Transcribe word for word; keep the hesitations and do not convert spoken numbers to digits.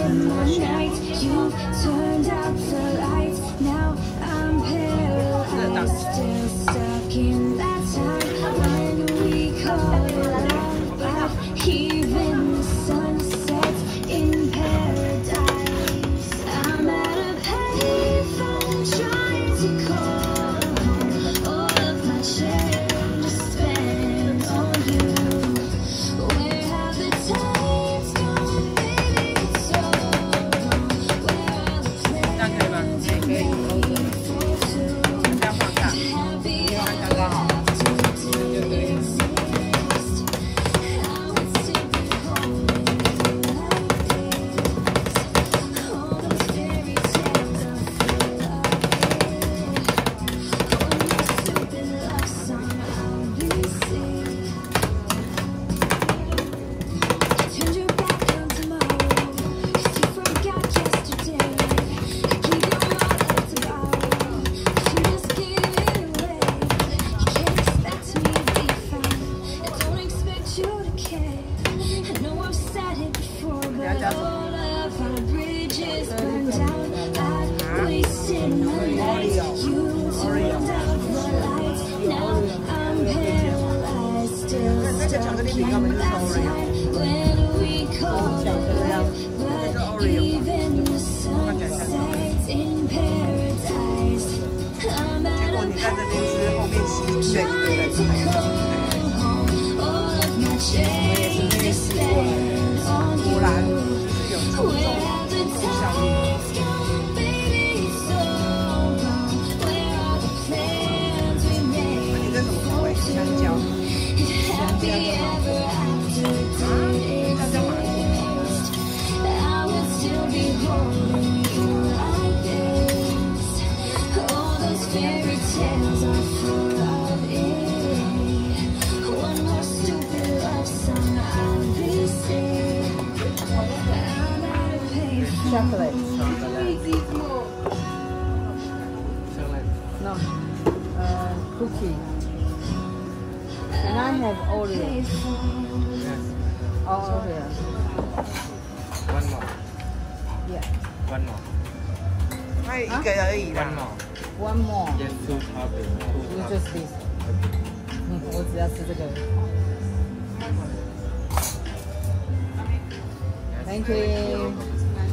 in the night. You turned out the lights. Now I'm paralyzed, still stuck in that time when we called it love. Even the sun sets in paradise. I'm at a payphone trying to call home. All of my change is spent on you. Where have the times gone, baby? It's so long. Where are the plans we made for two? Happy after didn't exist. I would still be holding you like this. All those fairy tales are full of it. One more stupid love song I'll be singing. Turned your back on tomorrow, 'cause you forgot yesterday. Keep your heart to borrow, but you just gave it away. You can't expect me to be fine, I don't expect you to care. I know I've said it before, but all of our bridges burned down. I wasted my nights, you turned out the lights. Now I'm paralyzed, still stuck in that time when we called it love. But even the sun sets in paradise. I'm at a payphone trying to call home. All of my change is spent on you. Where have the times gone, baby? It's so long. Where are the plans we made for two? Happy ever after didn't exist. I would still be holding you like this. All those fairy tales are full of it. One more stupid love song I'll be singing. I'm at a payphone. Chocolate. No. Uh, cookie. And I have Oreo. Oh, Oreo. One more. Yeah. One more. 卖一个而已 One 啦。 more. One more. Just two topping. Two You topping. just this. 嗯，我只要吃这个。Thank you.